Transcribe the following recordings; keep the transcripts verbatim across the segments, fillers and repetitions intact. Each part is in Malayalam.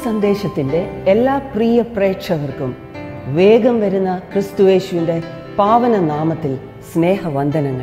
സന്ദേശത്തിൻ്റെ എല്ലാ പ്രിയ പ്രേക്ഷകർക്കും വേഗം വരുന്ന ക്രിസ്തുയേശുവിൻ്റെ പാവന നാമത്തിൽ സ്നേഹവന്ദനങ്ങൾ.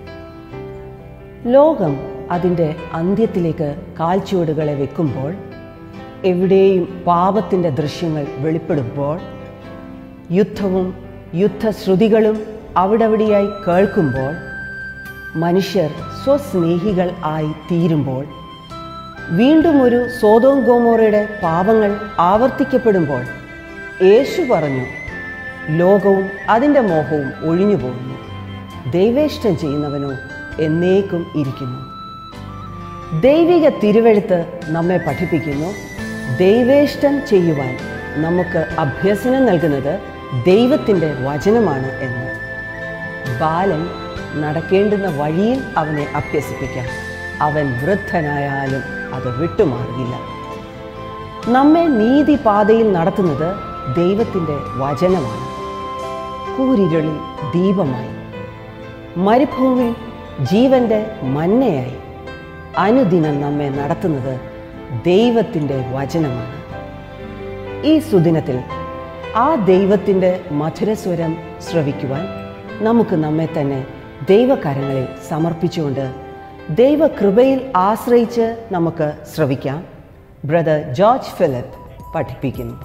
ലോകം അതിൻ്റെ അന്ത്യത്തിലേക്ക് കാൽച്ചുവടുകളെ വെക്കുമ്പോൾ, എവിടെയും പാപത്തിൻ്റെ ദൃശ്യങ്ങൾ വെളിപ്പെടുമ്പോൾ, യുദ്ധവും യുദ്ധശ്രുതികളും അവിടവിടെയായി കേൾക്കുമ്പോൾ, മനുഷ്യർ സ്വസ്നേഹികൾ ആയി തീരുമ്പോൾ, വീണ്ടും ഒരു സോദോം ഗോമോറയുടെ പാപങ്ങൾ ആവർത്തിക്കപ്പെടുമ്പോൾ, യേശു പറഞ്ഞു, ലോകവും അതിൻ്റെ മോഹവും ഒഴിഞ്ഞു പോകുന്നു, ദൈവേഷ്ടം ചെയ്യുന്നവനോ എന്നേക്കും ഇരിക്കുന്നു. ദൈവിക തിരുവെഴുത്ത് നമ്മെ പഠിപ്പിക്കുന്നു, ദൈവേഷ്ടം ചെയ്യുവാൻ നമുക്ക് അഭ്യസനം നൽകുന്നത് ദൈവത്തിൻ്റെ വചനമാണ് എന്ന്. ബാലൻ നടക്കേണ്ടുന്ന വഴിയിൽ അവനെ അഭ്യസിപ്പിക്കാം, അവൻ വൃദ്ധനായാലും അത് വിട്ടുമാറില്ല. നമ്മെ നീതിപാതയിൽ നടത്തുന്നത് ദൈവത്തിൻ്റെ വചനമാണ്. കൂരിരുളിൽ ദീപമായി, മരുഭൂമിയിൽ ജീവൻ്റെ മന്നയായി അനുദിനം നമ്മെ നടത്തുന്നത് ദൈവത്തിൻ്റെ വചനമാണ്. ഈ സുദിനത്തിൽ ആ ദൈവത്തിൻ്റെ മധുരസ്വരം ശ്രവിക്കുവാൻ നമുക്ക് നമ്മെ തന്നെ ദൈവകരങ്ങളിൽ സമർപ്പിച്ചുകൊണ്ട് ദൈവകൃപയിൽ ആശ്രയിച്ച് നമുക്ക് ശ്രവിക്കാം. ബ്രദർ ജോർജ് ഫിലിപ്പ് പഠിപ്പിക്കുന്നു.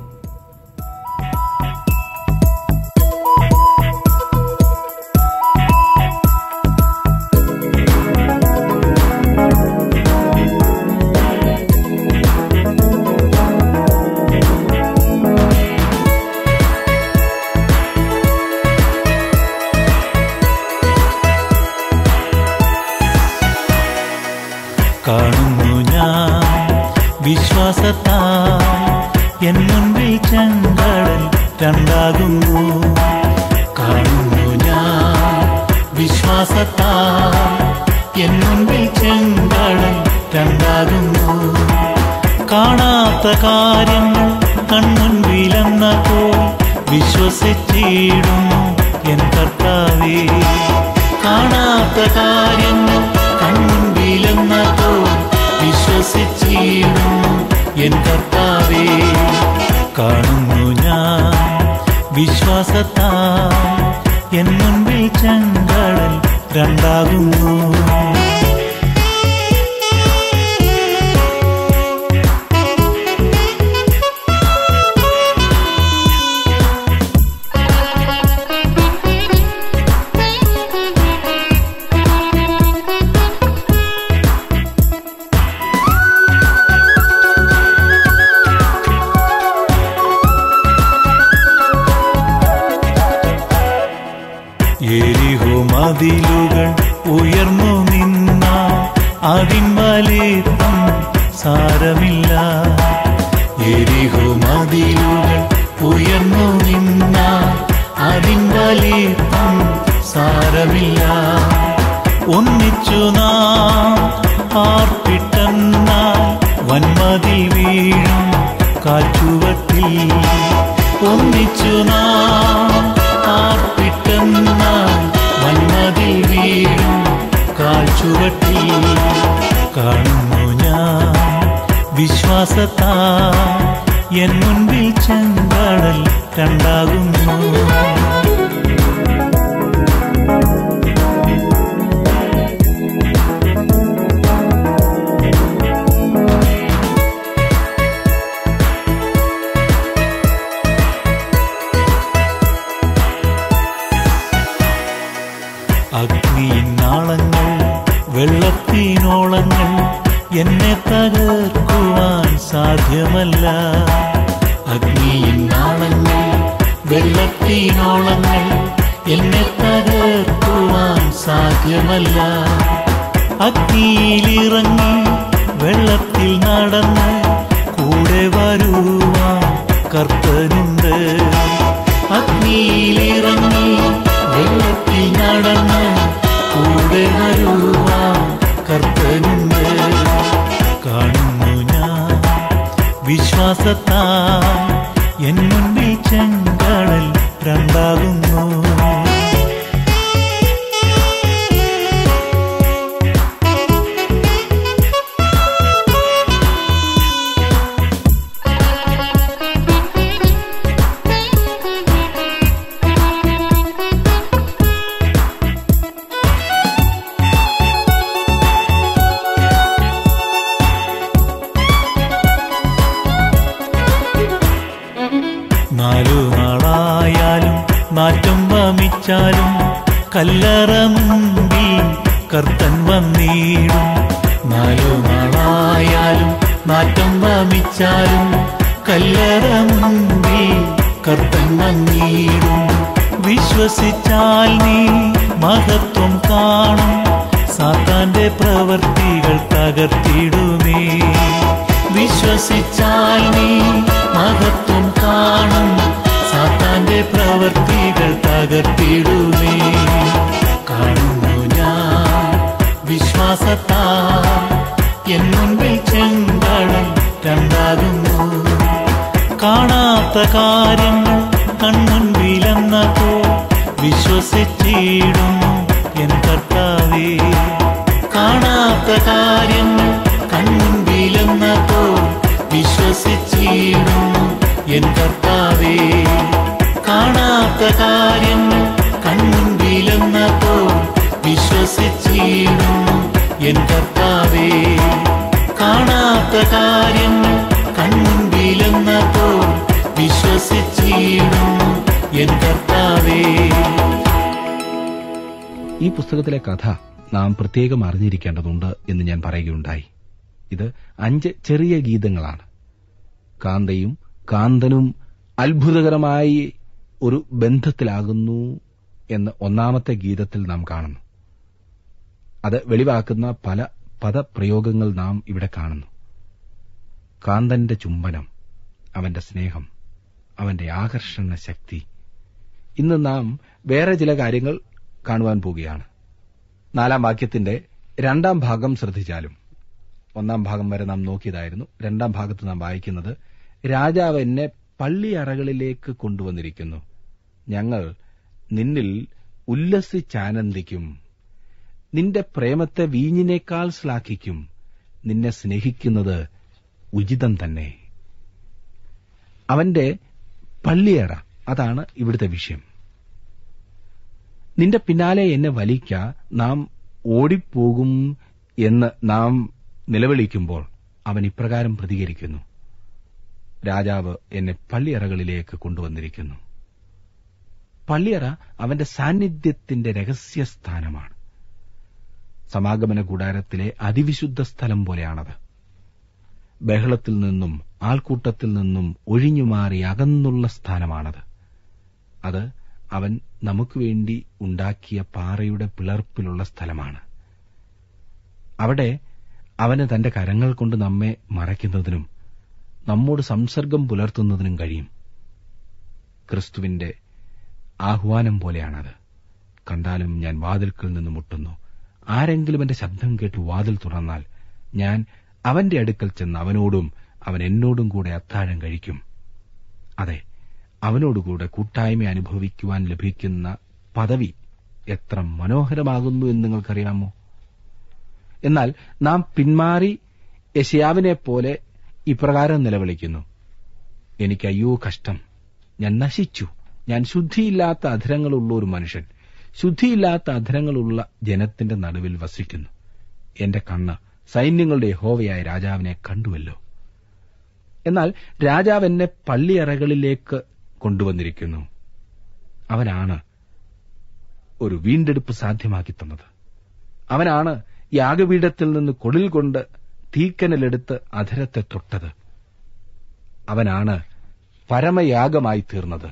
കാണുന്നു ഞാൻ വിശ്വാസത്താൽ എൻ മുൻപിൽ ചെങ്കടൽ രണ്ടാകുന്നു. കാണുന്നു ഞാൻ വിശ്വാസത്താൽ എൻ മുൻപിൽ ചെങ്കടൽ രണ്ടാകുന്നു. കാണാത്ത കാര്യങ്ങൾ കൺമുൻപിലെന്നപ്പോൾ വിശ്വസിച്ചിടുന്നു എൻ കർത്താവേ. കാണാത്ത കാര്യങ്ങൾ കൺമുൻപിലെന്നപ്പോൾ വിശ്വസിച്ചിടുന്നു എൻ കർത്താവേ. കാണുന്നു ഞാൻ വിശ്വാസത്താൽ എൻ മുൻപിൽ ചെങ്കടൽ രണ്ടാകുന്നു. യെരിഹോ മതിലുകൾ ഉയർന്നു നിന്ന അതിൻ വലിപ്പം സാരമില്ല. യെരിഹോ മതിലുകൾ ഉയർന്നു നിന്ന അതിൻ വലിപ്പം സാരമില്ല. ഒന്നിച്ചു നാം പാർപ്പിട്ടെന്നാൽ വന്മതിൽ വീഴും കാൽച്ചുവട്ടിൽ. ഒന്നിച്ചു നാം പാർപ്പിട്ടെന്നാൽ വന്മതിൽ വീഴും കാൽച്ചുവട്ടിൽ. കാണുന്നു ഞാൻ വിശ്വാസത്താൽ എൻ മുൻപിൽ ചെങ്കടൽ രണ്ടാകുന്നു. അഗ്നിയിന്നാളങ്ങൾ വെള്ളത്തിനോളങ്ങൾ എന്നെ തകർക്കുവാൻ സാധ്യമല്ല. അഗ്നിയിന്നാളങ്ങൾ വെള്ളത്തിനോളങ്ങൾ എന്നെ തകർക്കുവാൻ സാധ്യമല്ല. അഗ്നിയിലിറങ്ങി വെള്ളത്തിൽ നടന്ന് കൂടെ വരുവാൻ കർത്തനുണ്ട്. അഗ്നിയിലിറങ്ങി വെള്ളത്തിൽ നടന്ന് കൂടെ വരുവാൻ കർത്തനുണ്ട്. കാണുന്നു ഞാൻ വിശ്വാസത്താൽ എൻ മുൻപിൽ ചെങ്കടൽ രണ്ടാകുന്നു. നാളുനാളായാലും നാറ്റം വമിച്ചാലും കല്ലറ മുമ്പിൽ കർത്തൻ വന്നിടും. നാളുനാളായാലും നാറ്റം വമിച്ചാലും കല്ലറ മുമ്പിൽ കർത്തൻ വന്നിടും. വിശ്വസിച്ചാൽ നീ മഹത്വം കാണും, സാത്താന്റെ പ്രവർത്തികൾ തകർത്തിടുമേ. വിശ്വസിച്ചാൽ നീ മഹത്വം കാണും, സാത്താന്റെ പ്രവർത്തികൾ തകർത്തിടുമേ. കാണുന്നു ഞാൻ വിശ്വാസത്താൽ എൻ മുൻപിൽ ചെങ്കടൽ രണ്ടാകുന്നു. കാണാത്ത കാര്യങ്ങൾ കൺമുൻപിലെന്നപ്പോൾ വിശ്വസിച്ചിടുന്നു എൻ കർത്താവേ. കാണാത്ത കാര്യങ്ങൾ കൺമുൻപിലെന്നപ്പോൾ വിശ്വസിച്ചിടുന്നു എൻ കർത്താവേ. കാണാത്ത കാര്യങ്ങൾ കൺമുൻപിലെന്നപ്പോൾ വിശ്വസിച്ചിടുന്നു എൻ കർത്താവേ. കാണാത്ത കാര്യങ്ങൾ കൺമുൻപിലെന്നപ്പോൾ വിശ്വസിച്ചിടുന്നു എൻ കർത്താവേ. ഈ പുസ്തകത്തിലെ കഥ നാം പ്രത്യേകം അറിഞ്ഞിരിക്കേണ്ടതുണ്ട് എന്ന് ഞാൻ പറയുകയുണ്ടായി. ഇത് അഞ്ച് ചെറിയ ഗീതങ്ങളാണ്. കാന്തയും കാന്തനും അത്ഭുതകരമായി ഒരു ബന്ധത്തിലാകുന്നു എന്ന് ഒന്നാമത്തെ ഗീതത്തിൽ നാം കാണുന്നു. അത് വെളിവാക്കുന്ന പല പദപ്രയോഗങ്ങൾ നാം ഇവിടെ കാണുന്നു. കാന്തന്റെ ചുംബനം, അവന്റെ സ്നേഹം, അവന്റെ ആകർഷണ ശക്തി. ഇന്ന് നാം വേറെ ചില കാര്യങ്ങൾ കാണുവാൻ പോവുകയാണ്. നാലാം വാക്യത്തിന്റെ രണ്ടാം ഭാഗം ശ്രദ്ധിച്ചാലും, ഒന്നാം ഭാഗം വരെ നാം നോക്കിയതായിരുന്നു. രണ്ടാം ഭാഗത്ത് നാം വായിക്കുന്നത്, രാജാവ് എന്നെ പള്ളിയറകളിലേക്ക് കൊണ്ടുവന്നിരിക്കുന്നു, ഞങ്ങൾ നിന്നിൽ ഉല്ലസിച്ചാനന്ദിക്കും, നിന്റെ പ്രേമത്തെ വീഞ്ഞിനേക്കാൾ ശ്ലാഘിക്കും, നിന്നെ സ്നേഹിക്കുന്നത് ഉചിതം തന്നെ. അവന്റെ പള്ളിയറ, അതാണ് ഇവിടുത്തെ വിഷയം. നിന്റെ പിന്നാലെ എന്നെ വലിക്ക, നാം ഓടിപ്പോകും എന്ന് നാം നിലവിളിക്കുമ്പോൾ അവൻ ഇപ്രകാരം പ്രതികരിക്കുന്നു, രാജാവ് എന്നെ പള്ളിയറകളിലേക്ക് കൊണ്ടുവന്നിരിക്കുന്നു. പള്ളിയറ അവന്റെ സാന്നിധ്യത്തിന്റെ രഹസ്യസ്ഥാനമാണ്. സമാഗമന കൂടാരത്തിലെ അതിവിശുദ്ധ സ്ഥലം പോലെയാണത്. ബഹളത്തിൽ നിന്നും ആൾക്കൂട്ടത്തിൽ നിന്നും ഒഴിഞ്ഞുമാറി അകന്നുള്ള സ്ഥാനമാണത്. അത് അവൻ നമുക്ക് വേണ്ടി ഉണ്ടാക്കിയ പാറയുടെ പിളർപ്പിലുള്ള സ്ഥലമാണ്. അവിടെ അവന് തന്റെ കരങ്ങൾ കൊണ്ട് നമ്മെ മറയ്ക്കുന്നതിനും നമ്മോട് സംസർഗം പുലർത്തുന്നതിനും കഴിയും. ക്രിസ്തുവിന്റെ ആഹ്വാനം പോലെയാണത്. കണ്ടാലും ഞാൻ വാതിൽക്കൽ നിന്ന് മുട്ടുന്നു, ആരെങ്കിലും എന്റെ ശബ്ദം കേട്ട് വാതിൽ തുറന്നാൽ ഞാൻ അവന്റെ അടുക്കൽ ചെന്ന് അവനോടും അവൻ എന്നോടും കൂടെ അത്താഴം കഴിക്കും. അതെ, അവനോടുകൂടെ കൂട്ടായ്മ അനുഭവിക്കുവാൻ ലഭിക്കുന്ന പദവി എത്ര മനോഹരമാകുന്നു എന്ന് നിങ്ങൾക്കറിയാമോ? എന്നാൽ നാം പിന്മാറി യെശയ്യാവിനെപ്പോലെ ഇപ്രകാരം നിലവിളിക്കുന്നു, എനിക്ക് അയ്യോ കഷ്ടം, ഞാൻ നശിച്ചു, ഞാൻ ശുദ്ധിയില്ലാത്ത അധരങ്ങളുള്ള ഒരു മനുഷ്യൻ, ശുദ്ധിയില്ലാത്ത അധരങ്ങളുള്ള ജനത്തിന്റെ നടുവിൽ വസിക്കുന്നു. എന്റെ കണ്ണ് സൈന്യങ്ങളുടെ യഹോവയായ രാജാവിനെ കണ്ടുവല്ലോ. എന്നാൽ രാജാവ് എന്നെ പള്ളിയറകളിലേക്ക് കൊണ്ടുവന്നിരിക്കുന്നു. അവനാണ് ഒരു വീണ്ടെടുപ്പ് സാധ്യമാക്കി തന്നത്. അവനാണ് യാഗപീഠത്തിൽ നിന്ന് കൊടിൽ കൊണ്ട് തീക്കനലെടുത്ത് അധരത്തെ തൊട്ടത്. അവനാണ് പരമയാഗമായി തീർന്നത്.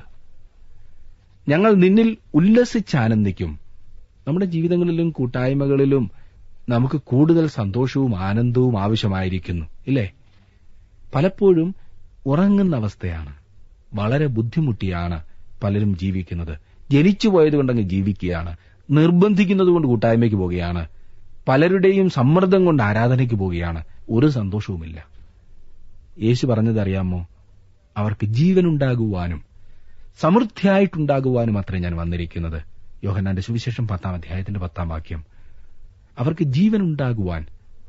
ഞങ്ങൾ നിന്നിൽ ഉല്ലസിച്ചാനന്ദിക്കും. നമ്മുടെ ജീവിതങ്ങളിലും കൂട്ടായ്മകളിലും നമുക്ക് കൂടുതൽ സന്തോഷവും ആനന്ദവും ആവശ്യമായിരിക്കുന്നു, ഇല്ലേ? പലപ്പോഴും ഉറങ്ങുന്ന അവസ്ഥയാണ്. വളരെ ബുദ്ധിമുട്ടിയാണ് പലരും ജീവിക്കുന്നത്. ജനിച്ചുപോയതുകൊണ്ടങ്ങ് ജീവിക്കുകയാണ്. നിർബന്ധിക്കുന്നതുകൊണ്ട് കൂട്ടായ്മയ്ക്ക് പോവുകയാണ്. പലരുടെയും സമ്മർദ്ദം കൊണ്ട് ആരാധനയ്ക്ക് പോവുകയാണ്. ഒരു സന്തോഷവുമില്ല. യേശു പറഞ്ഞതറിയാമോ? അവർക്ക് ജീവനുണ്ടാകുവാനും സമൃദ്ധിയായിട്ടുണ്ടാകുവാനും അത്രേ ഞാൻ വന്നിരിക്കുന്നത്. യോഹന്നാന്റെ സുവിശേഷം പത്താം അധ്യായത്തിന്റെ പത്താം വാക്യം. അവർക്ക് ജീവനുണ്ടാകുവാൻ,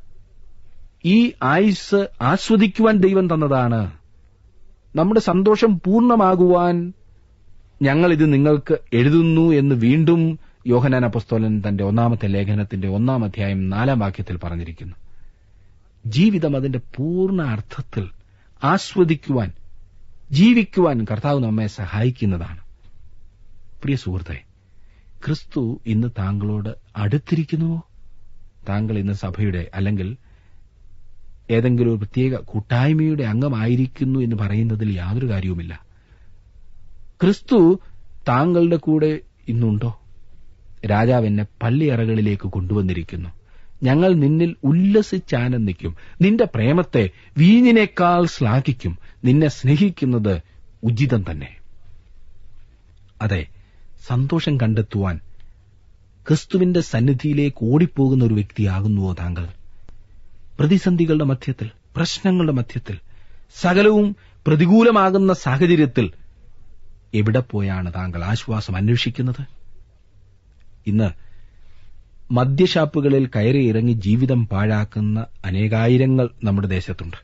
ഈ ആയുസ് ആസ്വദിക്കുവാൻ ദൈവം തന്നതാണ്. നമ്മുടെ സന്തോഷം പൂർണ്ണമാകുവാൻ ഞങ്ങളിത് നിങ്ങൾക്ക് എഴുതുന്നു എന്ന് വീണ്ടും യോഹന്നാൻ അപ്പോസ്തലൻ തന്റെ ഒന്നാമത്തെ ലേഖനത്തിന്റെ ഒന്നാം അധ്യായം നാലാം വാക്യത്തിൽ പറഞ്ഞിരിക്കുന്നു. ജീവിതം അതിന്റെ പൂർണ്ണ അർത്ഥത്തിൽ ആസ്വദിക്കുവാൻ ജീവിക്കുവാൻ കർത്താവ് നമ്മെ സഹായിക്കുന്നതാണ്. പ്രിയ സുഹൃത്തെ, ക്രിസ്തു ഇന്ന് താങ്കളോട് അടുത്തിരിക്കുന്നുവോ? താങ്കൾ ഇന്ന് സഭയുടെ അല്ലെങ്കിൽ ഏതെങ്കിലും ഒരു പ്രത്യേക കൂട്ടായ്മയുടെ അംഗമായിരിക്കുന്നു എന്ന് പറയുന്നതിൽ യാതൊരു കാര്യവുമില്ല. ക്രിസ്തു താങ്കളുടെ കൂടെ ഇന്നുണ്ടോ? രാജാവ് എന്നെ പള്ളിയറകളിലേക്ക് കൊണ്ടുവന്നിരിക്കുന്നു. ഞങ്ങൾ നിന്നിൽ ഉല്ലസിച്ചാനന്ദിക്കും. നിന്റെ പ്രേമത്തെ വീഞ്ഞിനേക്കാൾ ശ്ലാഘിക്കും. നിന്നെ സ്നേഹിക്കുന്നത് ഉചിതം തന്നെ. അതെ, സന്തോഷം കണ്ടെത്തുവാൻ ക്രിസ്തുവിന്റെ സന്നിധിയിലേക്ക് ഓടിപ്പോകുന്ന ഒരു വ്യക്തിയാകുന്നുവോ താങ്കൾ? പ്രതിസന്ധികളുടെ മധ്യത്തിൽ, പ്രശ്നങ്ങളുടെ മധ്യത്തിൽ, സകലവും പ്രതികൂലമാകുന്ന സാഹചര്യത്തിൽ എവിടെ പോയാണ് താങ്കൾ ആശ്വാസം അന്വേഷിക്കുന്നത്? ഇന്ന് മദ്യഷാപ്പുകളിൽ കയറി ഇറങ്ങി ജീവിതം പാഴാക്കുന്ന അനേകായിരങ്ങൾ നമ്മുടെ ദേശത്തുണ്ട്.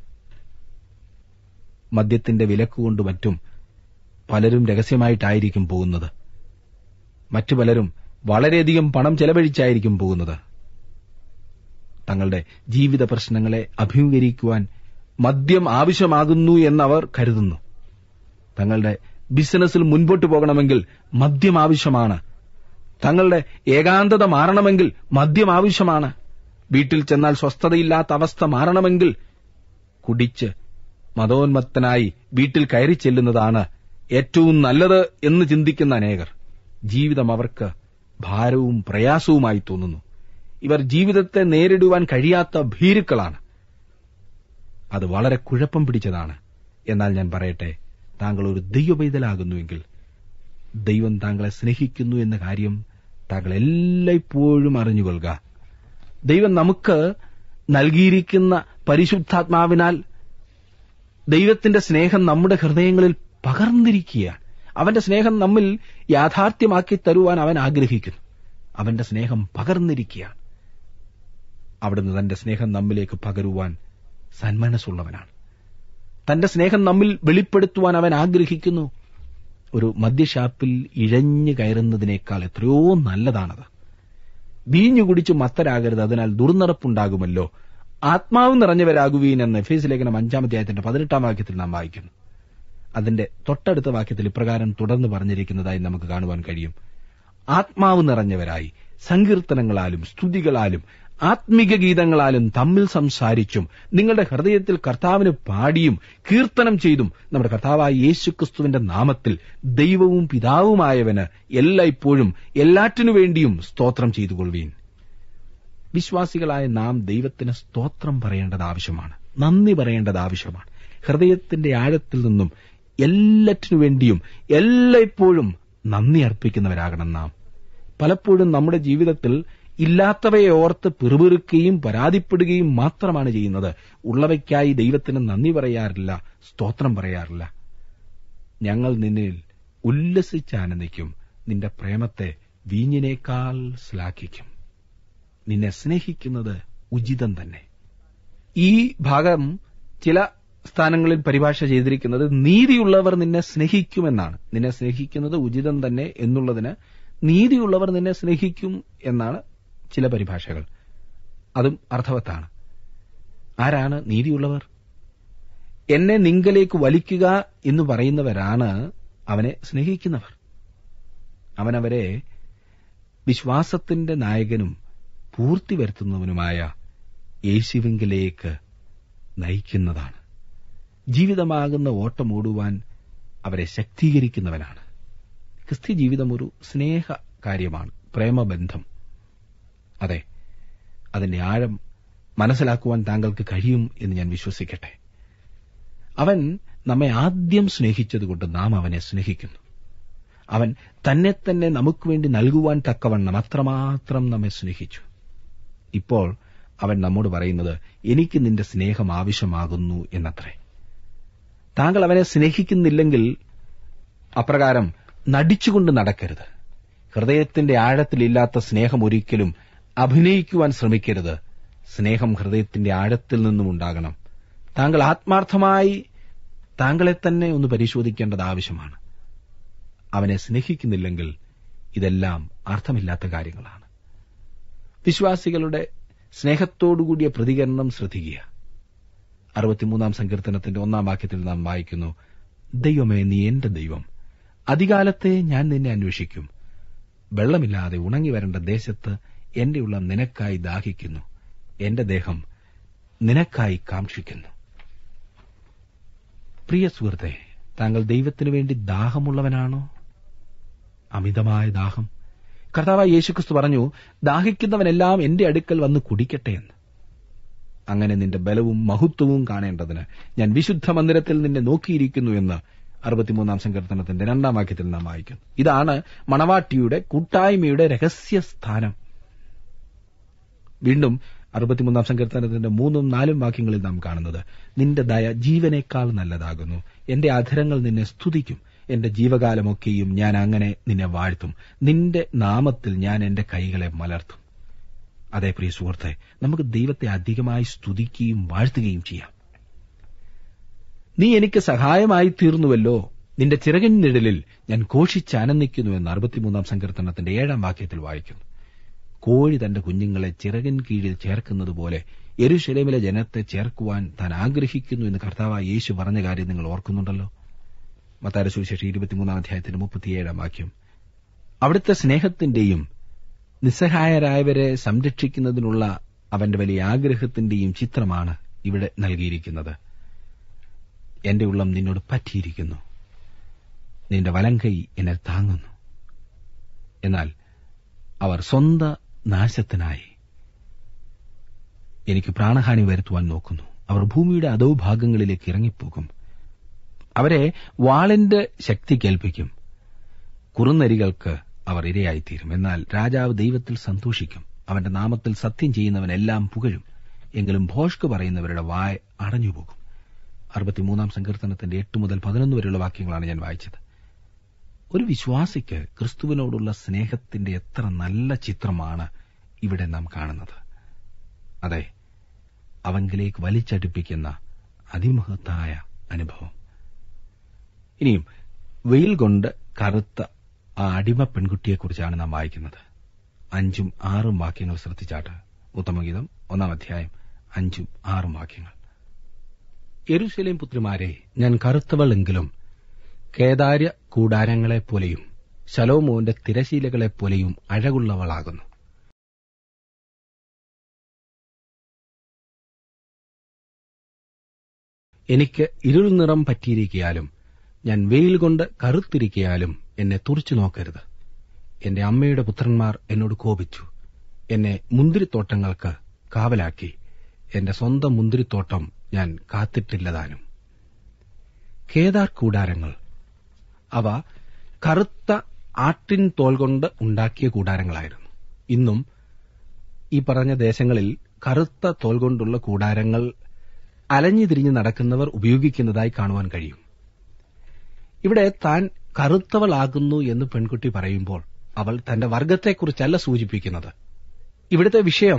മദ്യത്തിന്റെ വിലക്കുകൊണ്ട് മറ്റും പലരും രഹസ്യമായിട്ടായിരിക്കും പോകുന്നത്. മറ്റു പലരും വളരെയധികം പണം ചെലവഴിച്ചായിരിക്കും പോകുന്നത്. തങ്ങളുടെ ജീവിത പ്രശ്നങ്ങളെ അഭിമുഖീകരിക്കുവാൻ മദ്യം ആവശ്യമാകുന്നു എന്നവർ കരുതുന്നു. തങ്ങളുടെ ബിസിനസ്സിൽ മുൻപോട്ട് പോകണമെങ്കിൽ മദ്യം ആവശ്യമാണ്. തങ്ങളുടെ ഏകാന്തത മാറണമെങ്കിൽ മദ്യം ആവശ്യമാണ്. വീട്ടിൽ ചെന്നാൽ സ്വസ്ഥതയില്ലാത്ത അവസ്ഥ മാറണമെങ്കിൽ കുടിച്ച് മതോന്മത്തനായി വീട്ടിൽ കയറി ചെല്ലുന്നതാണ് ഏറ്റവും നല്ലത് എന്ന് ചിന്തിക്കുന്ന അനേകർ. ജീവിതം അവർക്ക് ഭാരവും പ്രയാസവുമായി തോന്നുന്നു. ഇവർ ജീവിതത്തെ നേരിടുവാൻ കഴിയാത്ത ഭീരുക്കളാണ്. അത് വളരെ കുഴപ്പം പിടിച്ചതാണ്. എന്നാൽ ഞാൻ പറയട്ടെ, താങ്കൾ ഒരു ദൈവപൈതലാകുന്നുവെങ്കിൽ ദൈവം താങ്കളെ സ്നേഹിക്കുന്നു എന്ന കാര്യം താങ്കൾ എല്ലായ്പ്പോഴും അറിഞ്ഞുകൊള്ളുക. ദൈവം നമുക്ക് നൽകിയിരിക്കുന്ന പരിശുദ്ധാത്മാവിനാൽ ദൈവത്തിന്റെ സ്നേഹം നമ്മുടെ ഹൃദയങ്ങളിൽ പകർന്നിരിക്കുകയാണ്. അവന്റെ സ്നേഹം നമ്മിൽ യാഥാർത്ഥ്യമാക്കി തരുവാൻ അവൻ ആഗ്രഹിക്കുന്നു. അവന്റെ സ്നേഹം പകർന്നിരിക്കുകയാണ്. അവിടുന്ന് തന്റെ സ്നേഹം നമ്മിലേക്ക് പകരുവാൻ സന്മനസ്സുള്ളവനാണ്. തന്റെ സ്നേഹം നമ്മിൽ വെളിപ്പെടുത്തുവാൻ അവൻ ആഗ്രഹിക്കുന്നു. ഒരു മദ്യഷാപ്പിൽ ഇഴഞ്ഞു കയറുന്നതിനേക്കാൾ എത്രയോ നല്ലതാണത്. വീഞ്ഞു കുടിച്ചു മത്തരാകരുത്, അതിനാൽ ദുർനടപ്പുണ്ടാകുമല്ലോ. ആത്മാവ് നിറഞ്ഞവരാകുവീൻ എന്ന് എഫേസ്യ ലേഖനം അഞ്ചാം അധ്യായത്തിന്റെ പതിനെട്ടാം വാക്യത്തിൽ നാം വായിക്കുന്നു. അതിന്റെ തൊട്ടടുത്ത വാക്യത്തിൽ ഇപ്രകാരം തുടർന്ന് പറഞ്ഞിരിക്കുന്നതായി നമുക്ക് കാണുവാൻ കഴിയും: ആത്മാവ് നിറഞ്ഞവരായി സങ്കീർത്തനങ്ങളാലും സ്തുതികളാലും ആത്മിക ഗീതങ്ങളാലും തമ്മിൽ സംസാരിച്ചും നിങ്ങളുടെ ഹൃദയത്തിൽ കർത്താവിന് പാടിയും കീർത്തനം ചെയ്തും നമ്മുടെ കർത്താവായ യേശുക്രിസ്തുവിന്റെ നാമത്തിൽ ദൈവവും പിതാവുമായവന് എല്ലായ്പ്പോഴും എല്ലാറ്റിനു വേണ്ടിയും സ്തോത്രം ചെയ്തുകൊള്ളുവീൻ. വിശ്വാസികളായ നാം ദൈവത്തിന് സ്തോത്രം പറയേണ്ടത് ആവശ്യമാണ്, നന്ദി പറയേണ്ടത് ആവശ്യമാണ്. ഹൃദയത്തിന്റെ ആഴത്തിൽ നിന്നും എല്ലാറ്റിനു വേണ്ടിയും എല്ലായ്പ്പോഴും നന്ദി അർപ്പിക്കുന്നവരാകണം നാം. പലപ്പോഴും നമ്മുടെ ജീവിതത്തിൽ ഇല്ലാത്തവയെ ഓർത്ത് പിറുപിറുക്കുകയും പരാതിപ്പെടുകയും മാത്രമാണ് ചെയ്യുന്നത്. ഉള്ളവയ്ക്കായി ദൈവത്തിന് നന്ദി പറയാറില്ല, സ്തോത്രം പറയാറില്ല. ഞങ്ങൾ നിന്നിൽ ഉല്ലസിച്ചാനന്ദിക്കും. നിന്റെ പ്രേമത്തെ വീഞ്ഞിനേക്കാൾ ശ്ലാഘിക്കും. നിന്നെ സ്നേഹിക്കുന്നത് ഉചിതം തന്നെ. ഈ ഭാഗം ചില സ്ഥാനങ്ങളിൽ പരിഭാഷ ചെയ്തിരിക്കുന്നത് നീതിയുള്ളവർ നിന്നെ സ്നേഹിക്കുമെന്നാണ്. നിന്നെ സ്നേഹിക്കുന്നത് ഉചിതം തന്നെ എന്നുള്ളതിന് നീതിയുള്ളവർ നിന്നെ സ്നേഹിക്കും എന്നാണ് ചില പരിഭാഷകൾ. അതും അർത്ഥവത്താണ്. ആരാണ് നീതിയുള്ളവർ? എന്നെ നിങ്കലേക്ക് വലിക്കുക എന്ന് പറയുന്നവരാണ് അവനെ സ്നേഹിക്കുന്നവർ. അവനവരെ വിശ്വാസത്തിന്റെ നായകനും പൂർത്തി വരുത്തുന്നവനുമായ യേശുവിങ്കലേക്ക് നയിക്കുന്നതാണ്. ജീവിതമാകുന്ന ഓട്ടം ഓടുവാൻ അവരെ ശക്തീകരിക്കുന്നവനാണ്. ക്രിസ്ത്യ ജീവിതം ഒരു സ്നേഹ കാര്യമാണ്, പ്രേമബന്ധം. അതെ, അതിന്റെ ആഴം മനസ്സിലാക്കുവാൻ താങ്കൾക്ക് കഴിയും എന്ന് ഞാൻ വിശ്വസിക്കട്ടെ. അവൻ നമ്മെ ആദ്യം സ്നേഹിച്ചതുകൊണ്ട് നാം അവനെ സ്നേഹിക്കുന്നു. അവൻ തന്നെ തന്നെ നമുക്ക് വേണ്ടി നൽകുവാൻ തക്കവണ്ണം അത്രമാത്രം നമ്മെ സ്നേഹിച്ചു. ഇപ്പോൾ അവൻ നമ്മോട് പറയുന്നത്, എനിക്ക് നിന്റെ സ്നേഹം ആവശ്യമാകുന്നു എന്നത്രേ. താങ്കൾ അവനെ സ്നേഹിക്കുന്നില്ലെങ്കിൽ അപ്രകാരം നടിച്ചുകൊണ്ട് നടക്കരുത്. ഹൃദയത്തിന്റെ ആഴത്തിലില്ലാത്ത സ്നേഹം ഒരിക്കലും അഭിനയിക്കുവാൻ ശ്രമിക്കരുത്. സ്നേഹം ഹൃദയത്തിന്റെ ആഴത്തിൽ നിന്നും ഉണ്ടാകണം. താങ്കൾ ആത്മാർത്ഥമായി താങ്കളെ തന്നെ ഒന്ന് പരിശോധിക്കേണ്ടത് ആവശ്യമാണ്. അവനെ സ്നേഹിക്കുന്നില്ലെങ്കിൽ ഇതെല്ലാം അർത്ഥമില്ലാത്ത കാര്യങ്ങളാണ്. വിശ്വാസികളുടെ സ്നേഹത്തോടുകൂടിയ പ്രതികരണം ശ്രദ്ധിക്കുക. അറുപത്തിമൂന്നാം സങ്കീർത്തനത്തിന്റെ ഒന്നാം വാക്യത്തിൽ നാം വായിക്കുന്നു, ദൈവമേ, നീ എന്റെ ദൈവം. അതികാലത്തെ ഞാൻ നിന്നെ അന്വേഷിക്കും. വെള്ളമില്ലാതെ ഉണങ്ങി വരേണ്ട ദേശത്ത് എന്റെ ഉള്ളം നിനക്കായി ദാഹിക്കുന്നു. എന്റെ ദേഹം നിനക്കായി കാക്ഷിക്കുന്നു. പ്രിയ സുഹൃത്തെ, താങ്കൾ ദൈവത്തിനു വേണ്ടി ദാഹമുള്ളവനാണോ? അമിതമായ ദാഹം. കർത്താവായ യേശുക്രിസ്തു പറഞ്ഞു, ദാഹിക്കുന്നവനെല്ലാം എന്റെ അടുക്കൽ വന്ന് കുടിക്കട്ടെ എന്ന്. അങ്ങനെ നിന്റെ ബലവും മഹത്വവും കാണേണ്ടതിന് ഞാൻ വിശുദ്ധ മന്ദിരത്തിൽ നിന്നെ നോക്കിയിരിക്കുന്നു എന്ന് അറുപത്തിമൂന്നാം സങ്കീർത്തനത്തിന്റെ രണ്ടാം വാക്യത്തിൽ നാം വായിക്കുന്നു. ഇതാണ് മണവാട്ടിയുടെ കൂട്ടായ്മയുടെ രഹസ്യസ്ഥാനം. വീണ്ടും അറുപത്തിമൂന്നാം സങ്കീർത്തനത്തിന്റെ മൂന്നും നാലും വാക്യങ്ങളിൽ നാം കാണുന്നത്, നിന്റെ ദയ ജീവനേക്കാൾ നല്ലതാകുന്നു. എന്റെ അധരങ്ങൾ നിന്നെ സ്തുതിക്കും. എന്റെ ജീവകാലമൊക്കെയും ഞാൻ അങ്ങനെ നിന്നെ വാഴ്ത്തും. നിന്റെ നാമത്തിൽ ഞാൻ എന്റെ കൈകളെ മലർത്തും. അതേ പ്രിയ സുഹൃത്തെ, നമുക്ക് ദൈവത്തെ അധികമായി സ്തുതിക്കുകയും വാഴ്ത്തുകയും ചെയ്യാം. നീ എനിക്ക് സഹായമായി തീർന്നുവല്ലോ, നിന്റെ ചിറകിൻ നിഴലിൽ ഞാൻ ഘോഷിച്ചാനന്ദിക്കുന്നു എന്ന് അറുപത്തിമൂന്നാം സങ്കീർത്തനത്തിന്റെ ഏഴാം വാക്യത്തിൽ വായിക്കുന്നു. കോഴി തന്റെ കുഞ്ഞുങ്ങളെ ചിറകിൻ കീഴിൽ ചേർക്കുന്നതുപോലെ യെരൂശലേമിലെ ജനത്തെ ചേർക്കുവാൻ താൻ ആഗ്രഹിക്കുന്നു എന്ന് കർത്താവായ യേശു പറഞ്ഞ കാര്യം നിങ്ങൾ ഓർക്കുന്നുണ്ടല്ലോ. മത്തായിയുടെ സുവിശേഷം ഇരുപത്തിമൂന്നാം അധ്യായത്തിന്റെ മുപ്പത്തിയേഴാം വാക്യം. അവിടുത്തെ സ്നേഹത്തിന്റെയും നിസ്സഹായരായവരെ സംരക്ഷിക്കുന്നതിനുള്ള അവന്റെ വലിയ ആഗ്രഹത്തിന്റെയും ചിത്രമാണ് ഇവിടെ നൽകിയിരിക്കുന്നത്. എന്റെ ഉള്ളം നിന്നോട് പറ്റിയിരിക്കുന്നു, നിന്റെ വലങ്കൈ എന്നെ താങ്ങുന്നു. എന്നാൽ അവർ സ്വന്ത നാശത്തിനായി എനിക്ക് പ്രാണഹാനി വരുത്തുവാൻ നോക്കുന്നു. അവർ ഭൂമിയുടെ അധോഭാഗങ്ങളിലേക്ക് ഇറങ്ങിപ്പോകും. അവരെ വാളിന്റെ ശക്തി കേൾപ്പിക്കും. കുറുനരികൾക്ക് അവർ ഇരയായിത്തീരും. എന്നാൽ രാജാവ് ദൈവത്തിൽ സന്തോഷിക്കും. അവന്റെ നാമത്തിൽ സത്യം ചെയ്യുന്നവനെല്ലാം പുകഴും. എങ്കിലും ഭോഷ്ക് പറയുന്നവരുടെ വായ് അടഞ്ഞുപോകും. അറുപത്തിമൂന്നാം സങ്കീർത്തനത്തിന്റെ എട്ട് മുതൽ പതിനൊന്ന് വരെയുള്ള വാക്യങ്ങളാണ് ഞാൻ വായിച്ചത്. ഒരു വിശ്വാസിക്ക് ക്രിസ്തുവിനോടുള്ള സ്നേഹത്തിന്റെ എത്ര നല്ല ചിത്രമാണ് ഇവിടെ നാം കാണുന്നത്. അതെ, അവങ്കിലേക്ക് വലിച്ചടുപ്പിക്കുന്ന അതിമഹത്തായ അനുഭവം. ഇനിയും വെയിൽ കൊണ്ട് കറുത്ത ആ അടിമ പെൺകുട്ടിയെക്കുറിച്ചാണ് നാം വായിക്കുന്നത്. അഞ്ചും ആറും വാക്യങ്ങൾ ശ്രദ്ധിച്ചാട്ട്. ഉത്തമഗീതം ഒന്നാം അധ്യായം അഞ്ചും ആറും വാക്യങ്ങൾ. യെരൂശലേം പുത്രിമാരെ, ഞാൻ കറുത്തവളെങ്കിലും കേദാര്യ കൂടാരങ്ങളെപ്പോലെയും ശലോമോന്റെ തിരശീലകളെപ്പോലെയും അഴകുള്ളവളാകുന്നു. എനിക്ക് ഇരുൾ നിറം പറ്റിയിരിക്കയാലും ഞാൻ വെയിൽ കൊണ്ട് കറുത്തിരിക്കയാലും എന്നെ തുറിച്ചു നോക്കരുത്. എന്റെ അമ്മയുടെ പുത്രന്മാർ എന്നോട് കോപിച്ചു. എന്നെ മുന്തിരിത്തോട്ടങ്ങൾക്ക് കാവലാക്കി. എന്റെ സ്വന്തം മുന്തിരിത്തോട്ടം ഞാൻ കാത്തിട്ടില്ലതാനും. കേദാർ കൂടാരങ്ങൾ, അവ കറുത്ത ആട്ടിൻ തോൽ കൊണ്ട് ഉണ്ടാക്കിയ കൂടാരങ്ങളായിരുന്നു. ഇന്നും ഈ പറഞ്ഞ ദേശങ്ങളിൽ കറുത്ത തോൽ കൊണ്ടുള്ള കൂടാരങ്ങൾ അലഞ്ഞുതിരിഞ്ഞ് നടക്കുന്നവർ ഉപയോഗിക്കുന്നതായി കാണുവാൻ കഴിയും. ഇവിടെ താൻ കറുത്തവളാകുന്നു എന്ന് പെൺകുട്ടി പറയുമ്പോൾ അവൾ തന്റെ വർഗത്തെക്കുറിച്ചല്ല സൂചിപ്പിക്കുന്നത്. ഇവിടുത്തെ വിഷയം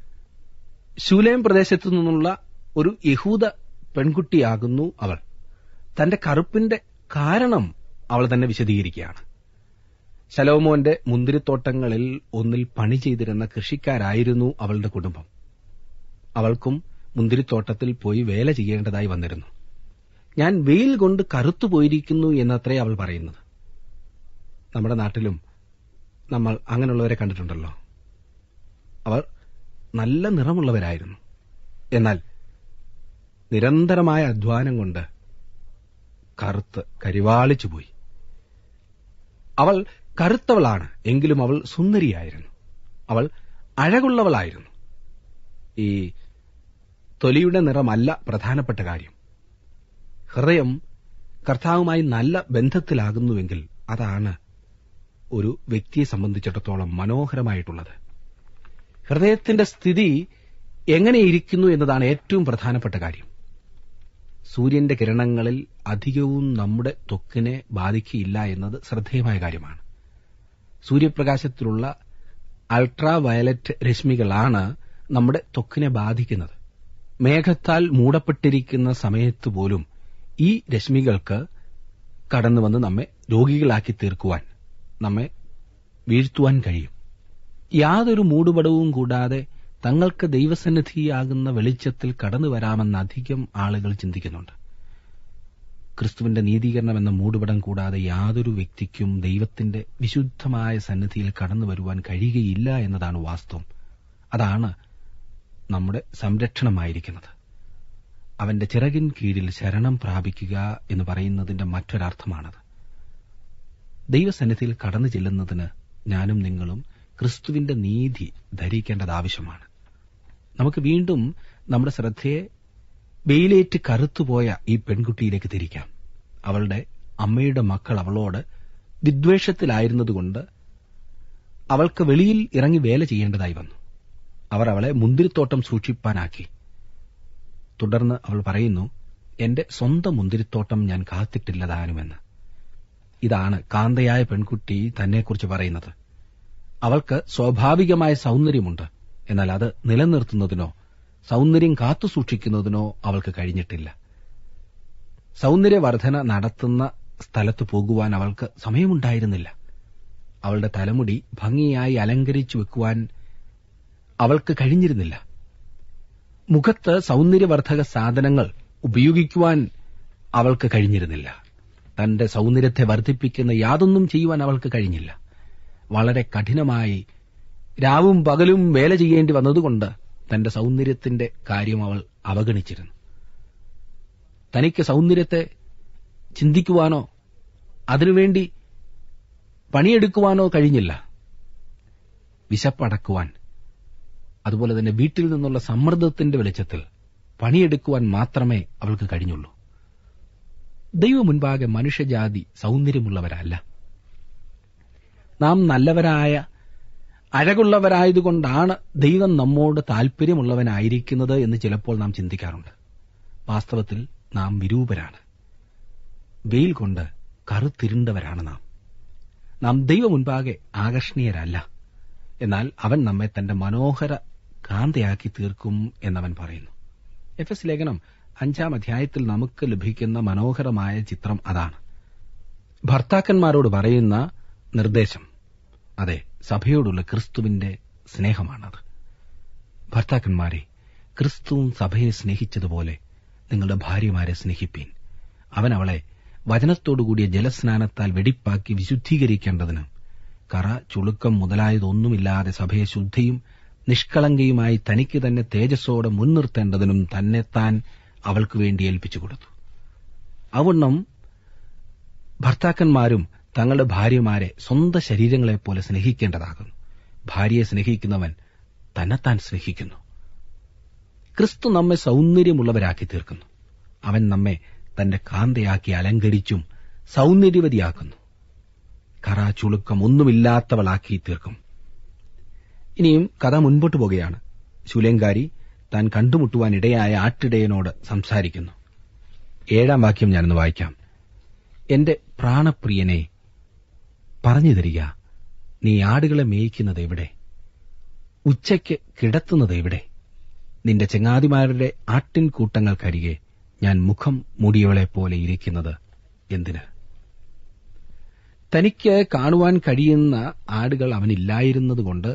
ശൂലേം പ്രദേശത്തു നിന്നുള്ള ഒരു യഹൂദ പെൺകുട്ടിയാകുന്നു അവൾ. തന്റെ കറുപ്പിന്റെ കാരണം അവൾ തന്നെ വിശദീകരിക്കുകയാണ്. ശലോമോന്റെ മുന്തിരിത്തോട്ടങ്ങളിൽ ഒന്നിൽ പണി ചെയ്തിരുന്ന കൃഷിക്കാരായിരുന്നു അവളുടെ കുടുംബം. അവൾക്കും മുന്തിരിത്തോട്ടത്തിൽ പോയി വേല ചെയ്യേണ്ടതായി വന്നിരുന്നു. ഞാൻ വെയിൽ കൊണ്ട് കറുത്തുപോയിരിക്കുന്നു എന്നത്രേ അവൾ പറയുന്നത്. നമ്മുടെ നാട്ടിലും നമ്മൾ അങ്ങനെയുള്ളവരെ കണ്ടിട്ടുണ്ടല്ലോ. അവർ നല്ല നിറമുള്ളവരായിരുന്നു. എന്നാൽ നിരന്തരമായ അധ്വാനം കൊണ്ട് കറുത്ത് കരിവാളിച്ചുപോയി. അവൾ കറുത്തവളാണ്, എങ്കിലും അവൾ സുന്ദരിയായിരുന്നു. അവൾ അഴകുള്ളവളായിരുന്നു. ഈ തൊലിയുടെ നിറമല്ല പ്രധാനപ്പെട്ട കാര്യം. ഹൃദയം കർത്താവുമായി നല്ല ബന്ധത്തിലാകുന്നുവെങ്കിൽ അതാണ് ഒരു വ്യക്തിയെ സംബന്ധിച്ചിടത്തോളം മനോഹരമായിട്ടുള്ളത്. ഹൃദയത്തിന്റെ സ്ഥിതി എങ്ങനെയിരിക്കുന്നു എന്നതാണ് ഏറ്റവും പ്രധാനപ്പെട്ട കാര്യം. സൂര്യന്റെ കിരണങ്ങളിൽ അധികവും നമ്മുടെ ത്വക്കിനെ ബാധിക്കുകയില്ല എന്നത് ശ്രദ്ധേയമായ കാര്യമാണ്. സൂര്യപ്രകാശത്തിലുള്ള അൾട്രാ വയലറ്റ് രശ്മികളാണ് നമ്മുടെ ത്വക്കിനെ ബാധിക്കുന്നത്. മേഘത്താൽ മൂടപ്പെട്ടിരിക്കുന്ന സമയത്ത് പോലും ഈ രശ്മികൾക്ക് കടന്നുവന്ന് നമ്മെ രോഗികളാക്കി തീർക്കുവാൻ, നമ്മെ വീഴ്ത്തുവാൻ കഴിയും. യാതൊരു മൂടുപടവും കൂടാതെ തങ്ങൾക്ക് ദൈവസന്നിധിയാകുന്ന വെളിച്ചത്തിൽ കടന്നു വരാമെന്ന് അധികം ആളുകൾ ചിന്തിക്കുന്നുണ്ട്. ക്രിസ്തുവിന്റെ നീതീകരണം എന്ന മൂടുപടം കൂടാതെ യാതൊരു വ്യക്തിക്കും ദൈവത്തിന്റെ വിശുദ്ധമായ സന്നിധിയിൽ കടന്നു വരുവാൻ കഴിയുകയില്ല എന്നതാണ് വാസ്തവം. അതാണ് നമ്മുടെ സംരക്ഷണമായിരിക്കുന്നത്. അവന്റെ ചിറകിൻ കീഴിൽ ശരണം പ്രാപിക്കുക എന്ന് പറയുന്നതിന്റെ മറ്റൊരർത്ഥമാണത്. ദൈവസന്നിധിയിൽ കടന്നു ചെല്ലുന്നതിന് ഞാനും നിങ്ങളും ക്രിസ്തുവിന്റെ നീതി ധരിക്കേണ്ടത് ആവശ്യമാണ്. നമുക്ക് വീണ്ടും നമ്മുടെ ശ്രദ്ധയെ വെയിലേറ്റ് കറുത്തുപോയ ഈ പെൺകുട്ടിയിലേക്ക് തിരിക്കാം. അവളുടെ അമ്മയുടെ മക്കൾ അവളോട് വിദ്വേഷത്തിലായിരുന്നതുകൊണ്ട് അവൾക്ക് വെളിയിൽ ഇറങ്ങി വേല ചെയ്യേണ്ടതായി വന്നു. അവർ അവളെ മുന്തിരിത്തോട്ടം സൂക്ഷിപ്പാനാക്കി. തുടർന്ന് അവൾ പറയുന്നു, എന്റെ സ്വന്തം മുന്തിരിത്തോട്ടം ഞാൻ കാത്തിട്ടില്ലതാനുമെന്ന്. ഇതാണ് കാന്തയായ പെൺകുട്ടി തന്നെക്കുറിച്ച് പറയുന്നത്. അവൾക്ക് സ്വാഭാവികമായ സൗന്ദര്യമുണ്ട്, എന്നാൽ അത് നിലനിർത്തുന്നതിനോ സൗന്ദര്യം കാത്തുസൂക്ഷിക്കുന്നതിനോ അവൾക്ക് കഴിഞ്ഞിട്ടില്ല. സൗന്ദര്യവർദ്ധന നടത്തുന്ന സ്ഥലത്ത് പോകുവാൻ അവൾക്ക് സമയമുണ്ടായിരുന്നില്ല. അവളുടെ തലമുടി ഭംഗിയായി അലങ്കരിച്ചു വെക്കുവാൻ അവൾക്ക് കഴിഞ്ഞിരുന്നില്ല. മുഖത്ത് സൗന്ദര്യവർദ്ധക സാധനങ്ങൾ ഉപയോഗിക്കുവാൻ അവൾക്ക് കഴിഞ്ഞിരുന്നില്ല. തന്റെ സൗന്ദര്യത്തെ വർദ്ധിപ്പിക്കുന്ന യാതൊന്നും ചെയ്യുവാൻ അവൾക്ക് കഴിഞ്ഞില്ല. വളരെ കഠിനമായി രാവും പകലും വേല ചെയ്യേണ്ടി വന്നതുകൊണ്ട് തന്റെ സൗന്ദര്യത്തിന്റെ കാര്യം അവൾ അവഗണിച്ചിരുന്നു. തനിക്ക് സൗന്ദര്യത്തെ ചിന്തിക്കുവാനോ അതിനുവേണ്ടി പണിയെടുക്കുവാനോ കഴിഞ്ഞില്ല. വിശപ്പടക്കുവാൻ, അതുപോലെ തന്നെ വീട്ടിൽ നിന്നുള്ള സമ്മർദ്ദത്തിന്റെ വെളിച്ചത്തിൽ പണിയെടുക്കുവാൻ മാത്രമേ അവൾക്ക് കഴിഞ്ഞുള്ളൂ. ദൈവം മുൻപാകെ മനുഷ്യജാതി സൗന്ദര്യമുള്ളവരല്ല. നാം നല്ലവരായ അഴകുള്ളവരായതുകൊണ്ടാണ് ദൈവം നമ്മോട് താൽപര്യമുള്ളവനായിരിക്കുന്നത് എന്ന് ചിലപ്പോൾ നാം ചിന്തിക്കാറുണ്ട്. വാസ്തവത്തിൽ നാം വിരൂപരാണ്. വെയിൽ കൊണ്ട് കറുത്തിരുണ്ടവരാണ് നാം. നാം ദൈവം മുൻപാകെ ആകർഷണീയരല്ല. എന്നാൽ അവൻ നമ്മെ തന്റെ മനോഹര കാന്തയാക്കി തീർക്കും എന്നവൻ പറയുന്നു. എഫ് എസ് ലേഖനം അഞ്ചാം അധ്യായത്തിൽ നമുക്ക് ലഭിക്കുന്ന മനോഹരമായ ചിത്രം അതാണ്. ഭർത്താക്കന്മാരോട് പറയുന്ന നിർദ്ദേശം, അതെ, സഭയോടുള്ള ക്രിസ്തുവിന്റെ സ്നേഹമാണത്. ഭർത്താക്കന്മാരെ, ക്രിസ്തുവും സഭയെ സ്നേഹിച്ചതുപോലെ നിങ്ങളുടെ ഭാര്യമാരെ സ്നേഹിപ്പീൻ. അവൻ അവളെ വചനത്തോടുകൂടിയ ജലസ്നാനത്താൽ വെടിപ്പാക്കി വിശുദ്ധീകരിക്കേണ്ടതിന് കറ, ചുളുക്കം മുതലായതൊന്നുമില്ലാതെ സഭയെ ശുദ്ധിയും നിഷ്കളങ്കയുമായി തനിക്ക് തന്നെ തേജസ്സോടെ മുൻനിർത്തേണ്ടതിനും തന്നെത്താൻ അവൾക്ക് വേണ്ടി ഏൽപ്പിച്ചു കൊടുത്തു. അവണ്ണം ഭർത്താക്കന്മാരും തങ്ങളുടെ ഭാര്യമാരെ സ്വന്തം ശരീരങ്ങളെപ്പോലെ സ്നേഹിക്കേണ്ടതാകുന്നു. ഭാര്യയെ സ്നേഹിക്കുന്നവൻ തന്നെത്താൻ സ്നേഹിക്കുന്നു. ക്രിസ്തു നമ്മെ സൗന്ദര്യമുള്ളവരാക്കി തീർക്കുന്നു. അവൻ നമ്മെ തന്റെ കാന്തയാക്കി അലങ്കരിച്ചും സൗന്ദര്യവതിയാക്കുന്നു. കറ, ചുളുക്കം ഒന്നുമില്ലാത്തവളാക്കി തീർക്കും. ഇനിയും കഥ മുൻപോട്ട് പോകുകയാണ്. ശൂലേങ്കാരി താൻ കണ്ടുമുട്ടുവാനിടയായ ആട്ടിടയനോട് സംസാരിക്കുന്നു. ഏഴാം വാക്യം ഞാനൊന്ന് വായിക്കാം. എന്റെ പ്രാണപ്രിയനെ, പറഞ്ഞു തരിക, നീ ആടുകളെ മേയിക്കുന്നത് എവിടെ? ഉച്ചയ്ക്ക് കിടത്തുന്നത് എവിടെ? നിന്റെ ചെങ്ങാതിമാരുടെ ആട്ടിൻകൂട്ടങ്ങൾക്കരികെ ഞാൻ മുഖം മൂടിയവളെപ്പോലെ ഇരിക്കുന്നത് എന്തിന്? തനിക്ക് കാണുവാൻ കഴിയുന്ന ആടുകൾ അവനില്ലായിരുന്നതുകൊണ്ട്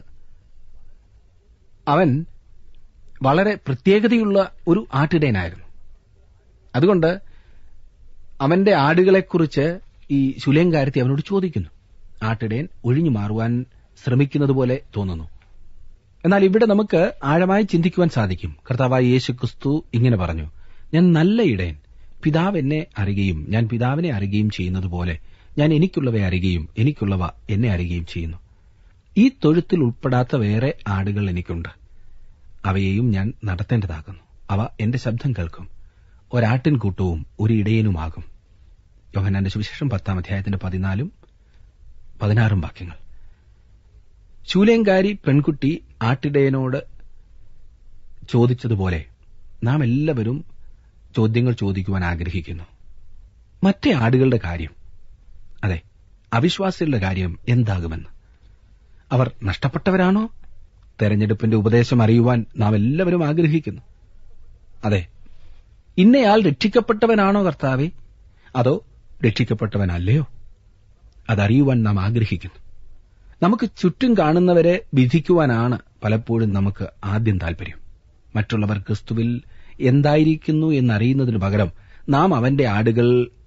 അവൻ വളരെ പ്രത്യേകതയുള്ള ഒരു ആട്ടിടയനായിരുന്നു. അതുകൊണ്ട് അവന്റെ ആടുകളെക്കുറിച്ച് ഈ ശൂലേങ്കാരത്തി അവനോട് ചോദിക്കുന്നു. ആട്ടിടയൻ ഒഴിഞ്ഞു മാറുവാൻ ശ്രമിക്കുന്നതുപോലെ തോന്നുന്നു. എന്നാൽ ഇവിടെ നമുക്ക് ആഴമായി ചിന്തിക്കുവാൻ സാധിക്കും. കർത്താവായ യേശു ക്രിസ്തു ഇങ്ങനെ പറഞ്ഞു, ഞാൻ നല്ല ഇടയൻ, പിതാവ് എന്നെ അറിയുകയും ഞാൻ പിതാവിനെ അറിയുകയും ചെയ്യുന്നതുപോലെ ഞാൻ എനിക്കുള്ളവയെ അറിയുകയും എനിക്കുള്ളവ എന്നെ അറിയുകയും ചെയ്യുന്നു. ഈ തൊഴുത്തിൽ ഉൾപ്പെടാത്ത വേറെ ആടുകൾ എനിക്കുണ്ട്. അവയെയും ഞാൻ നടത്തേണ്ടതാകുന്നു. അവ എന്റെ ശബ്ദം കേൾക്കും. ഒരാട്ടിൻകൂട്ടവും ഒരു ഇടയനുമാകും. യോഹന്നാന്റെ സുവിശേഷം പത്താം അധ്യായത്തിന്റെ പതിനാലും പതിനാറും വാക്യങ്ങൾ. ശൂലേങ്കാരി പെൺകുട്ടി ആട്ടിടയനോട് ചോദിച്ചതുപോലെ നാം എല്ലാവരും ചോദ്യങ്ങൾ ചോദിക്കുവാൻ ആഗ്രഹിക്കുന്നു. മറ്റേ ആടുകളുടെ കാര്യം, അതെ, അവിശ്വാസികളുടെ കാര്യം എന്താകുമെന്ന്. അവർ നഷ്ടപ്പെട്ടവരാണോ? തെരഞ്ഞെടുപ്പിന്റെ ഉപദേശം അറിയുവാൻ നാം എല്ലാവരും ആഗ്രഹിക്കുന്നു. അതെ, ഇന്നയാൾ രക്ഷിക്കപ്പെട്ടവനാണോ കർത്താവേ, അതോ രക്ഷിക്കപ്പെട്ടവനല്ലയോ? അതറിയുവാൻ നാം ആഗ്രഹിക്കുന്നു. നമുക്ക് ചുറ്റും കാണുന്നവരെ വിധിക്കുവാനാണ് പലപ്പോഴും നമുക്ക് ആദ്യം താൽപര്യം. മറ്റുള്ളവർ ക്രിസ്തുവിൽ എന്തായിരിക്കുന്നു എന്നറിയുന്നതിനു പകരം നാം അവന്റെ ആടുകൾ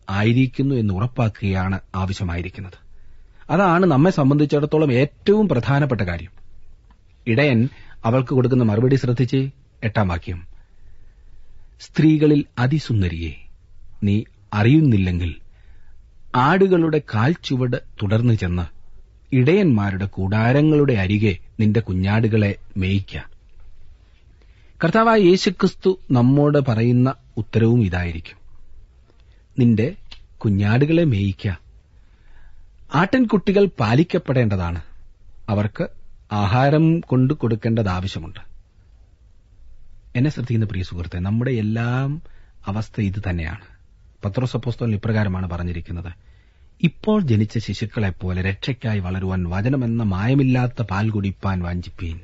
ആയിരിക്കുന്നു എന്ന് ഉറപ്പാക്കുകയാണ് ആവശ്യമായിരിക്കുന്നത്. അതാണ് നമ്മെ സംബന്ധിച്ചിടത്തോളം ഏറ്റവും പ്രധാനപ്പെട്ട കാര്യം. ഇടയൻ അവൾക്ക് കൊടുക്കുന്ന മറുപടി ശ്രദ്ധിച്ച് എട്ടാം വാക്യം, സ്ത്രീകളിൽ അതിസുന്ദരിയെ, നീ അറിയുന്നില്ലെങ്കിൽ ആടുകളുടെ കാൽച്ചുവട് തുടർന്നു ചെന്ന് ഇടയന്മാരുടെ കൂടാരങ്ങളുടെ അരികെ നിന്റെ കുഞ്ഞാടുകളെ മേയിക്ക. കർത്താവായ യേശുക്രിസ്തു നമ്മോട് പറയുന്ന ഉത്തരവും ഇതായിരിക്കും. നിന്റെ കുഞ്ഞാടുകളെ മേയിക്ക. ആട്ടിൻകുട്ടികൾ പാലിക്കപ്പെടേണ്ടതാണ്. അവർക്ക് ആഹാരം കൊണ്ടു കൊടുക്കേണ്ടത് ആവശ്യമുണ്ട്. എന്നെ ശ്രദ്ധിക്കുന്ന പ്രിയ സുഹൃത്തെ, നമ്മുടെ എല്ലാം അവസ്ഥ ഇത് തന്നെയാണ്. പത്രോസ് അപ്പോസ്തലൻ ഇപ്രകാരമാണ് പറഞ്ഞിരിക്കുന്നത്, ഇപ്പോൾ ജനിച്ച ശിശുക്കളെപ്പോലെ രക്ഷയ്ക്കായി വളരുവാൻ വചനമെന്ന മായമില്ലാത്ത പാൽ കുടിപ്പാൻ വാഞ്ചിപ്പീൻ.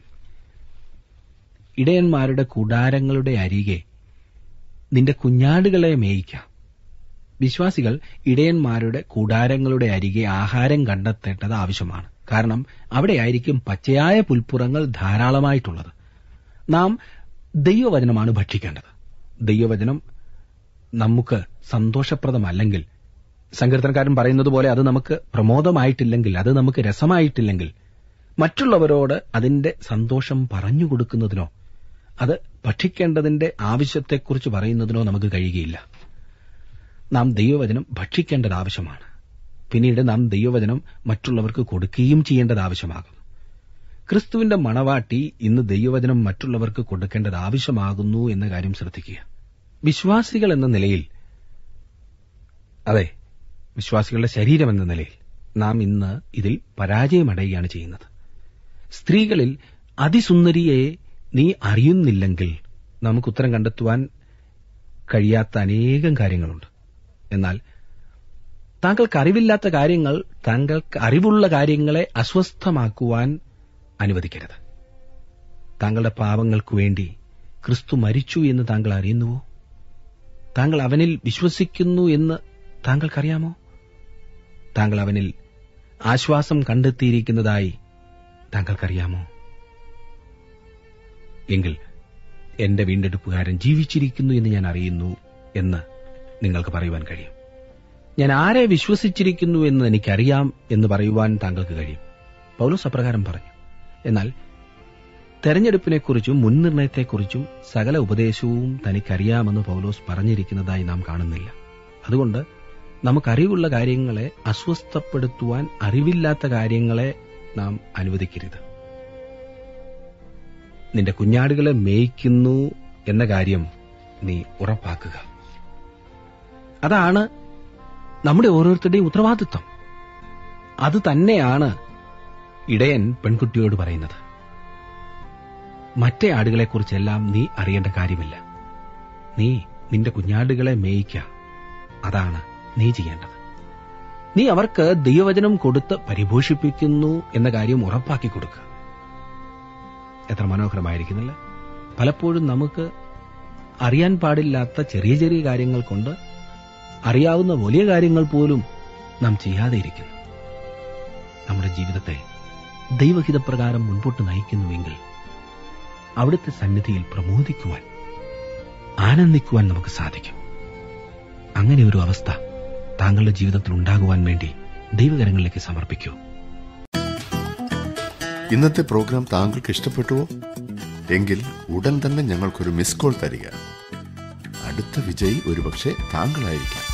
ഇടയന്മാരുടെ കൂടാരങ്ങളുടെ അരികെ നിന്റെ കുഞ്ഞാടുകളെ മേയിക്കാം. വിശ്വാസികൾ ഇടയന്മാരുടെ കൂടാരങ്ങളുടെ അരികെ ആഹാരം കണ്ടെത്തേണ്ടത് ആവശ്യമാണ്. കാരണം അവിടെയായിരിക്കും പച്ചയായ പുൽപ്പുറങ്ങൾ ധാരാളമായിട്ടുള്ളത്. നാം ദൈവവചനമാണ് ഭക്ഷിക്കേണ്ടത്. ദൈവവചനം നമുക്ക് സന്തോഷപ്രദമല്ലെങ്കിൽ, സങ്കീർത്തനക്കാരൻ പറയുന്നത് പോലെ അത് നമുക്ക് പ്രമോദമായിട്ടില്ലെങ്കിൽ, അത് നമുക്ക് രസമായിട്ടില്ലെങ്കിൽ, മറ്റുള്ളവരോട് അതിന്റെ സന്തോഷം പറഞ്ഞുകൊടുക്കുന്നതിനോ അത് ഭക്ഷിക്കേണ്ടതിന്റെ ആവശ്യത്തെക്കുറിച്ച് പറയുന്നതിനോ നമുക്ക് കഴിയുകയില്ല. നാം ദൈവവചനം ഭക്ഷിക്കേണ്ടത് ആവശ്യമാണ്. പിന്നീട് നാം ദൈവവചനം മറ്റുള്ളവർക്ക് കൊടുക്കുകയും ചെയ്യേണ്ടത് ആവശ്യമാകുന്നു. ക്രിസ്തുവിന്റെ മണവാട്ടി ഇന്ന് ദൈവവചനം മറ്റുള്ളവർക്ക് കൊടുക്കേണ്ടത് ആവശ്യമാകുന്നു എന്ന കാര്യം ശ്രദ്ധിക്കുക. വിശ്വാസികൾ എന്ന നിലയിൽ, അതെ, വിശ്വാസികളുടെ ശരീരം എന്ന നിലയിൽ നാം ഇന്ന് ഇതിൽ പരാജയമടയുകയാണ് ചെയ്യുന്നത്. സ്ത്രീകളിൽ അതിസുന്ദരിയെ നീ അറിയുന്നില്ലെങ്കിൽ നമുക്ക് ഉത്തരം കണ്ടെത്തുവാൻ കഴിയാത്ത അനേകം കാര്യങ്ങളുണ്ട്. എന്നാൽ താങ്കൾക്ക് അറിവില്ലാത്ത കാര്യങ്ങൾ താങ്കൾക്ക് അറിവുള്ള കാര്യങ്ങളെ അസ്വസ്ഥമാക്കുവാൻ അനുവദിക്കരുത്. താങ്കളുടെ പാപങ്ങൾക്കു വേണ്ടി ക്രിസ്തു മരിച്ചു എന്ന് താങ്കൾ അറിയുന്നുവോ? താങ്കൾ അവനിൽ വിശ്വസിക്കുന്നു എന്ന് താങ്കൾക്കറിയാമോ? താങ്കൾ അവനിൽ ആശ്വാസം കണ്ടെത്തിയിരിക്കുന്നതായി താങ്കൾക്കറിയാമോ? എങ്കിൽ എന്റെ വീണ്ടെടുപ്പുകാരൻ ജീവിച്ചിരിക്കുന്നു എന്ന് ഞാൻ അറിയുന്നു എന്ന് നിങ്ങൾക്ക് പറയുവാൻ കഴിയും. ഞാൻ ആരെ വിശ്വസിച്ചിരിക്കുന്നു എന്ന് എനിക്കറിയാം എന്ന് പറയുവാൻ താങ്കൾക്ക് കഴിയും. പൗലോസ് അപ്രകാരം പറഞ്ഞു. എന്നാൽ തെരഞ്ഞെടുപ്പിനെക്കുറിച്ചും മുൻനിർണയത്തെക്കുറിച്ചും സകല ഉപദേശവും തനിക്കറിയാമെന്ന് പൗലോസ് പറഞ്ഞിരിക്കുന്നതായി നാം കാണുന്നില്ല. അതുകൊണ്ട് നമുക്കറിവുള്ള കാര്യങ്ങളെ അസ്വസ്ഥപ്പെടുത്തുവാൻ അറിവില്ലാത്ത കാര്യങ്ങളെ നാം അനുവദിക്കരുത്. നിന്റെ കുഞ്ഞാടുകളെ മേയ്ക്കുന്നു എന്ന കാര്യം നീ ഉറപ്പാക്കുക. അതാണ് നമ്മുടെ ഓരോരുത്തരുടെയും ഉത്തരവാദിത്വം. അത് തന്നെയാണ് ഇടയൻ പെൺകുട്ടിയോട് പറയുന്നത്. മറ്റേ ആടുകളെക്കുറിച്ചെല്ലാം നീ അറിയേണ്ട കാര്യമില്ല. നീ നിന്റെ കുഞ്ഞാടുകളെ മേയിക്ക. അതാണ് നീ ചെയ്യേണ്ടത്. നീ അവർക്ക് ദൈവവചനം കൊടുത്ത് പരിപോഷിപ്പിക്കുന്നു എന്ന കാര്യം ഉറപ്പാക്കി കൊടുക്കുക. എത്ര മനോഹരമായിരിക്കുന്നില്ല? പലപ്പോഴും നമുക്ക് അറിയാൻ പാടില്ലാത്ത ചെറിയ ചെറിയ കാര്യങ്ങൾ കൊണ്ട് അറിയാവുന്ന വലിയ കാര്യങ്ങൾ പോലും നാം ചെയ്യാതെ ഇരിക്കുന്നു. നമ്മുടെ ജീവിതത്തെ ദൈവഹിതപ്രകാരം മുൻപോട്ട് നയിക്കുന്നുവെങ്കിൽ അവിടുത്തെ സന്നിധിയിൽ പ്രമോദിക്കുവാൻ, ആനന്ദിക്കുവാൻ നമുക്ക് സാധിക്കും. അങ്ങനെ ഒരു അവസ്ഥ താങ്കളുടെ ജീവിതത്തിൽ ഉണ്ടാകുവാൻ വേണ്ടി ദൈവകരങ്ങളിലേക്ക് സമർപ്പിക്കൂ. ഇന്നത്തെ പ്രോഗ്രാം താങ്കൾക്ക് ഇഷ്ടപ്പെട്ടുവോ? എങ്കിൽ ഉടൻ തന്നെ ഞങ്ങൾക്കൊരു മിസ് കോൾ തരിക. അടുത്ത വിജയി ഒരുപക്ഷെ താങ്കളായിരിക്കാം.